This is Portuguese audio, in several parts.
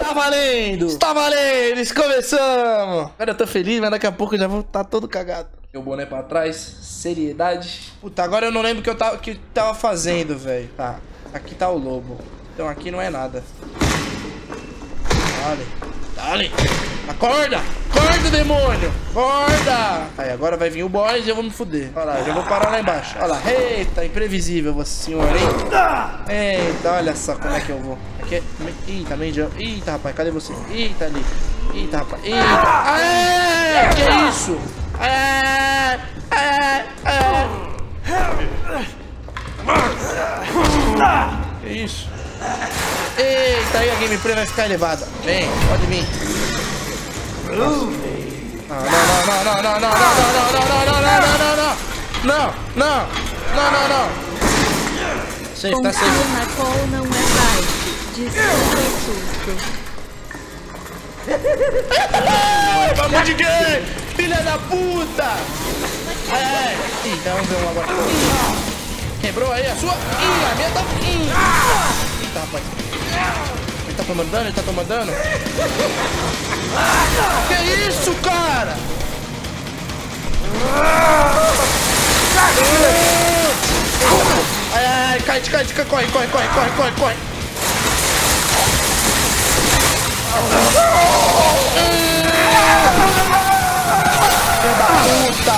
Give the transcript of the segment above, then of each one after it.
Tá valendo! Está valendo! Começamos! Agora eu tô feliz, mas daqui a pouco eu já vou estar todo cagado. Meu boné pra trás, seriedade. Puta, agora eu não lembro o que eu tava fazendo, velho. Tá, aqui tá o lobo. Então aqui não é nada. Dale, dale. Acorda! Acorda, demônio! Acorda! Aí, agora vai vir o boss e eu vou me fuder. Olha lá, já vou parar lá embaixo. Olha lá. Eita, imprevisível você, senhor, hein? Eita, olha só como é que eu vou. Aqui é... Eita, Mendião. Eita, rapaz, cadê você? Eita, ali. Eita, rapaz. Eita. Aê! Que isso? Aê! Aê! Aê! Que isso? Eita, aí a gameplay vai ficar elevada. Vem, pode vir. Não. Safe, tá safe. Na call não é light. Desculpa o susto. Vamos de gay! Filha da puta! Ai. Eita, vamos ver um agora. Quebrou aí a sua? Ih, a minha tá... Eita, rapaz. Ele tá tomando dano? Ele tá tomando dano? Que isso, cara? Ai, ai, cai, corre. Filha da puta!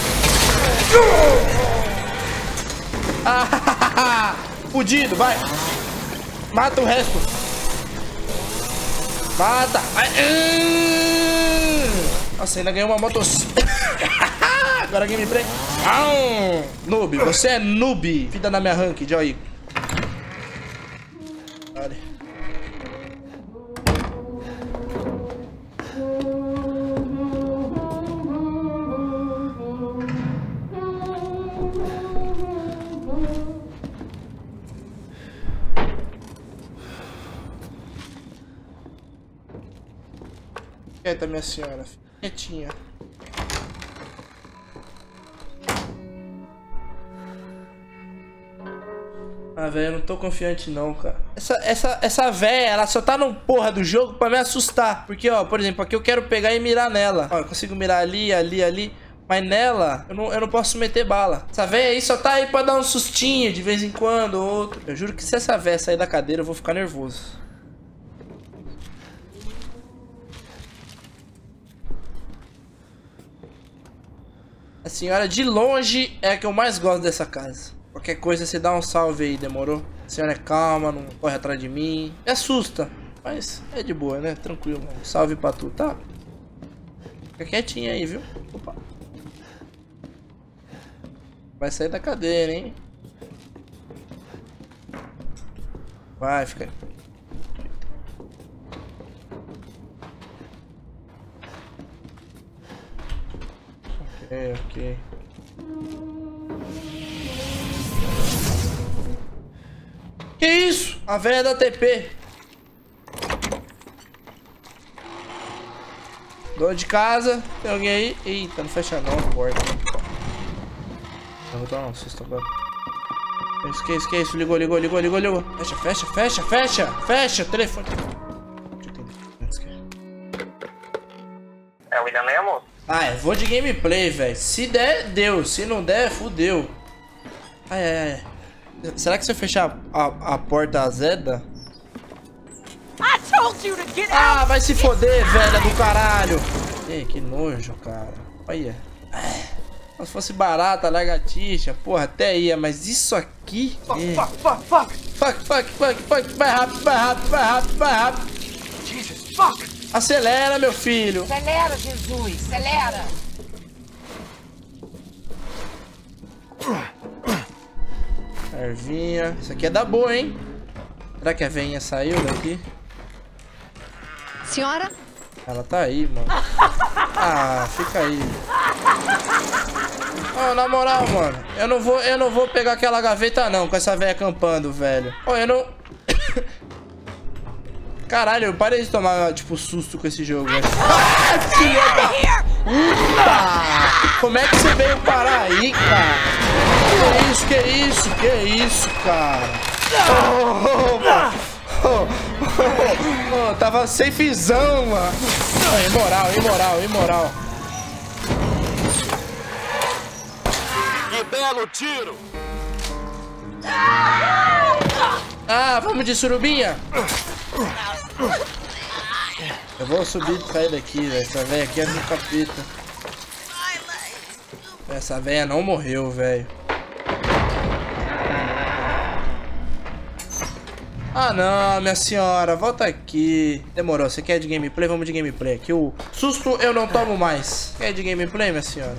Fudido, vai! Mata o resto! Mata! Nossa, ainda ganhou uma motosserra! Agora gameplay! Noob, você é noob! Vida na minha rank, olha aí! Olha. Quieta, minha senhora. Quietinha. Ah, velho, eu não tô confiante não, cara. Essa véia, ela só tá no porra do jogo pra me assustar. Porque, ó, por exemplo, aqui eu quero pegar e mirar nela. Ó, eu consigo mirar ali. Mas nela, eu não posso meter bala. Essa véia aí só tá aí pra dar um sustinho de vez em quando ou outro. Eu juro que se essa véia sair da cadeira, eu vou ficar nervoso. A senhora de longe é a que eu mais gosto dessa casa. Qualquer coisa você dá um salve aí, demorou? A senhora é calma, não corre atrás de mim. Me assusta, mas é de boa, né? Tranquilo. Um salve pra tu, tá? Fica quietinha aí, viu? Opa. Vai sair da cadeira, hein? Vai, fica aí. Ok. Que isso? A velha da TP. Dono de casa. Tem alguém aí? Eita, não fecha não a porta. Não vou dar um susto agora. Que isso? Ligou. Fecha. Telefone. É o William Lemos? Ah, eu vou de gameplay, velho. Se der, deu. Se não der, fudeu. Ai. Será que se eu fechar a porta azeda? Ah, vai se foder, velha do caralho. Ei, que nojo, cara. Olha. Se fosse barata, lagartixa, porra, até ia. Mas isso aqui... Fuck. Vai rápido. Jesus, fuck! Acelera, meu filho. Acelera, Jesus, acelera! Ervinha. Isso aqui é da boa, hein? Será que a veinha saiu daqui? Senhora? Ela tá aí, mano. Ah, fica aí. Oh, na moral, mano. Eu não vou pegar aquela gaveta, não, com essa velha acampando, velho. Oh, eu não... Caralho, eu parei de tomar, tipo, susto com esse jogo, velho. Ah, filha da puta! Como é que você veio parar aí, cara? Que isso, cara? Tava safezão, mano. Imoral. Que belo tiro! Ah, vamos de surubinha. Eu vou subir e sair daqui, velho. Essa velha aqui é do capeta. Essa velha não morreu, velho. Ah, não, minha senhora. Volta aqui. Demorou. Você quer de gameplay? Vamos de gameplay. Aqui o susto eu não tomo mais. Quer de gameplay, minha senhora?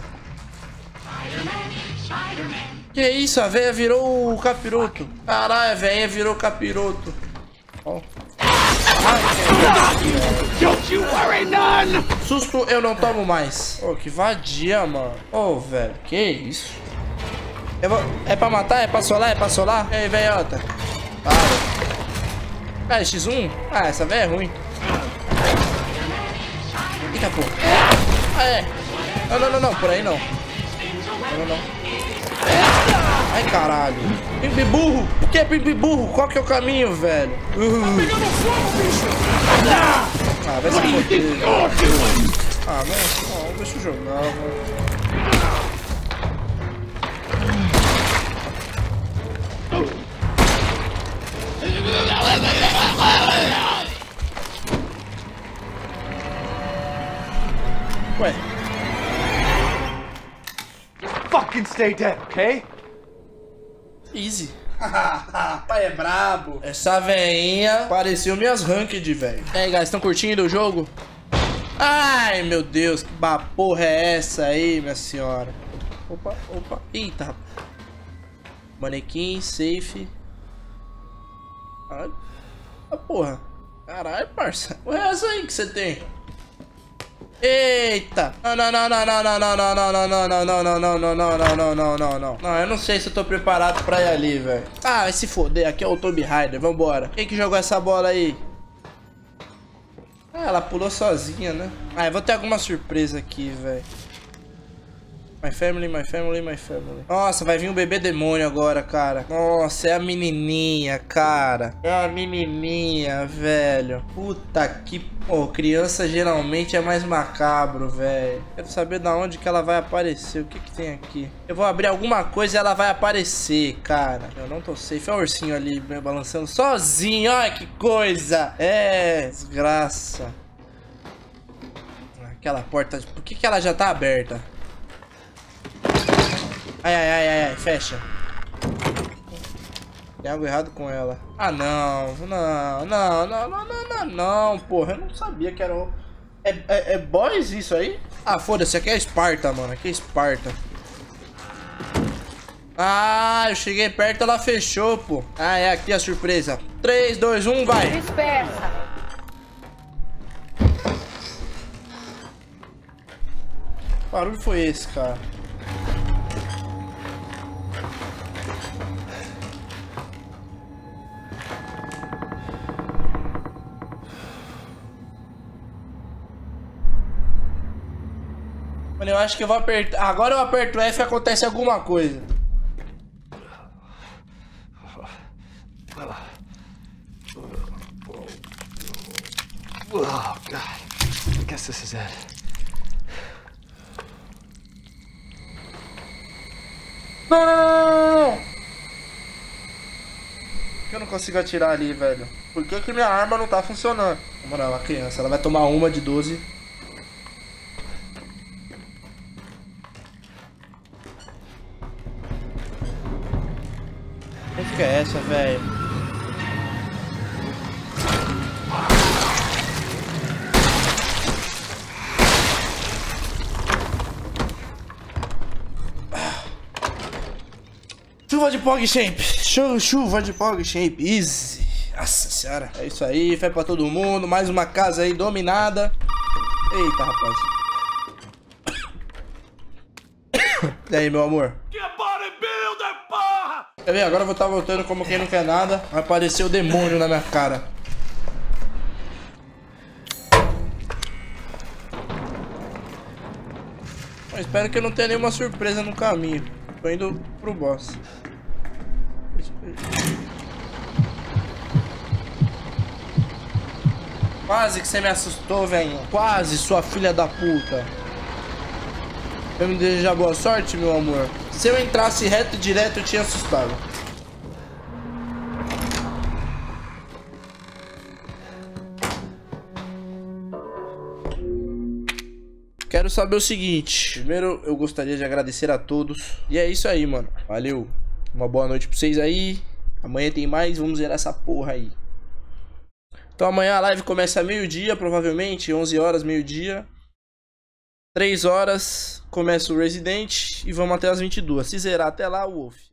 Que isso? A velha virou o capiroto. Caralho, a velha virou capiroto. Ó. Don't you worry none! Susto eu não tomo mais. Ô, que vadia, mano. Ô, velho, que isso? Eu vou... É pra matar? É pra solar? É pra solar? Ei, velhota. Para. Ah, X1? Ah, essa velha é ruim. Eita, pô. Ah, é. Não, por aí não. Não. Ai, caralho. Pimbi burro. Por que pimbi burro? Qual que é o caminho, velho? Pegando fogo, bicho! Ah, vai se foder. Ah, não, deixa eu jogar, velho. Ué. Fucking stay dead, okay? Easy. Pai é brabo. Essa veinha pareceu minhas ranked, velho. E aí, guys, estão curtindo o jogo? Ai, meu Deus, que porra é essa aí, minha senhora? Opa. Eita. Manequim, safe. Caralho. Ah, porra. Caralho, parça. Qual é essa aí que você tem? Eita! Não, eu não sei se eu tô preparado pra ir ali, velho. Ah, vai se foder, aqui é o Tomb Raider, vambora. Quem que jogou essa bola aí? Ah, ela pulou sozinha, né? Ah, eu vou ter alguma surpresa aqui, velho. My family. Nossa, vai vir um bebê demônio agora, cara. Nossa, é a menininha, cara. É a menininha, velho. Puta que... Pô, criança geralmente é mais macabro, velho. Quero saber da onde que ela vai aparecer. O que que tem aqui? Eu vou abrir alguma coisa e ela vai aparecer, cara. Eu não tô safe. Olha o ursinho ali balançando sozinho. Olha que coisa. É, desgraça. Aquela porta... Por que que ela já tá aberta? Ai, fecha. Tem algo errado com ela. Ah, não, porra. Eu não sabia que era o... É boys isso aí? Ah, foda-se, aqui é Esparta, mano. Aqui é Esparta. Ah, eu cheguei perto, ela fechou, pô. Ah, é aqui a surpresa. 3, 2, 1, vai. Dispersa. Que barulho foi esse, cara? Mano, eu acho que eu vou apertar. Agora eu aperto F e acontece alguma coisa. Oh, God. I guess this is it. Não! Por que eu não consigo atirar ali, velho? Por que que minha arma não tá funcionando? Na moral, a criança, ela vai tomar uma de 12. Que é essa, velho? Chuva de PogChamp. Chuva de PogChamp. Easy. Nossa senhora. É isso aí. Fé pra todo mundo. Mais uma casa aí dominada. Eita, rapaz. E aí, meu amor? Quer ver? Agora eu vou estar voltando como quem não quer nada. Vai aparecer o demônio na minha cara. Eu espero que eu não tenha nenhuma surpresa no caminho. Tô indo pro boss. Quase que você me assustou, velho. Quase, sua filha da puta. Eu me desejar boa sorte, meu amor. Se eu entrasse reto e direto, eu tinha assustado. Quero saber o seguinte. Primeiro, eu gostaria de agradecer a todos. E é isso aí, mano. Valeu. Uma boa noite pra vocês aí. Amanhã tem mais. Vamos zerar essa porra aí. Então amanhã a live começa meio-dia, provavelmente. 11 horas, meio-dia. 3 horas começa o Resident. E vamos até as 22. Se zerar até lá, o Wolf.